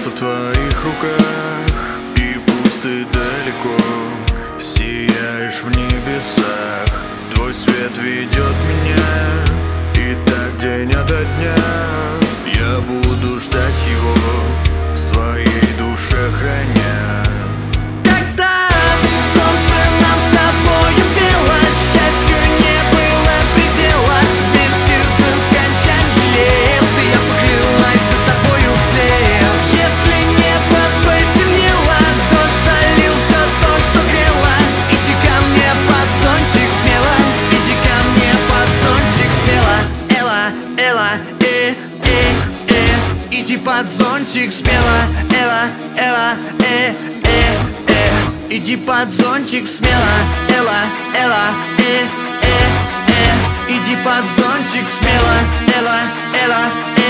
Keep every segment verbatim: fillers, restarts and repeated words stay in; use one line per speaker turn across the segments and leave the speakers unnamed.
в твоих руках, и пусть ты далеко сияешь в небесах. Твой свет ведет меня, и так день ото дня я буду ждать его, в своей душе храня.
Когда солнце нам с тобою пело, счастью не было предела, вместе до скончания ты, я поклялась за тобою вслед. Если небо потемнело, дождь залил все то, что грело, иди ко мне под зонтик смело, иди ко мне под зонтик смело. Эла, эла, э, э, э, иди под зонтик смело. Эла, эла, э, э, э, иди под зонтик смело. Эла, эла, э, э, э, иди под зонтик смело. Эла, эла,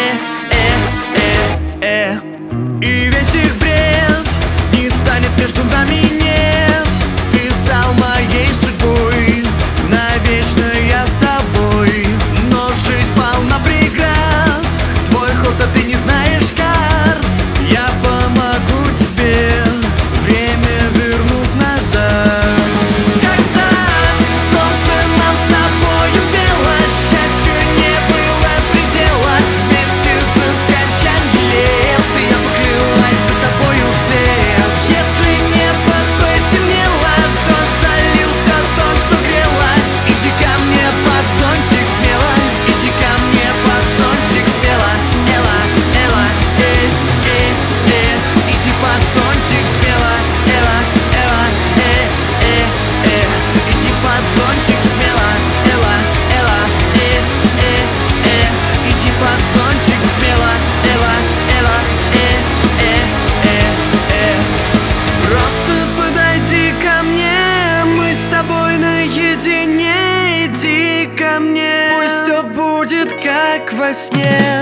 э, э, э, э. И весь их бред не станет между нами, нет. Ты стал моей судьбой, навечно я с тобой. Но жизнь полна преград, твой ход, а ты не знаешь карт. Я помогу тебе, время вернуть назад. Когда солнце нам с тобою пело, счастью не было предела, вместе до скончания ты, я поклялась за тобою вслед. Если небо потемнело, дождь залил все то, что грело, иди ко мне под зонтик смело, иди ко мне под зонтик смело. Эла, эла, э, э, э, иди под зонтик смело. Эла, эла, э, э, э, иди под зонтик смело. Эла, эла, э, э, э, иди под зонтик смело. Эла, эла, э, э, э, э. Просто подойди ко мне, мы с тобой наедине. Иди ко мне, пусть все будет как во сне.